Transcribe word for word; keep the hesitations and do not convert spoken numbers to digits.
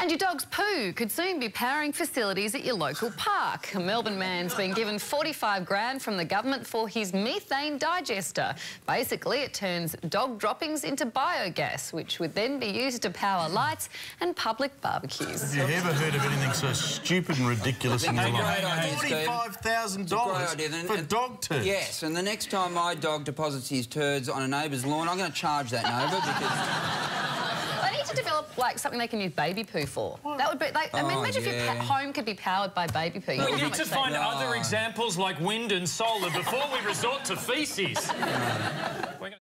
And your dog's poo could soon be powering facilities at your local park. A Melbourne man's been given forty-five grand from the government for his methane digester. Basically, it turns dog droppings into biogas, which would then be used to power lights and public barbecues. Have you ever heard of anything so stupid and ridiculous in your life? forty-five thousand dollars for dog turds. Yes, and the next time my dog deposits his turds on a neighbour's lawn, I'm going to charge that neighbour because... They need to develop, like, something they can use baby poo for. What? That would be... Like, I mean, oh, imagine yeah. if your home could be powered by baby poo. We need to find baby... other examples like wind and solar before we resort to faeces.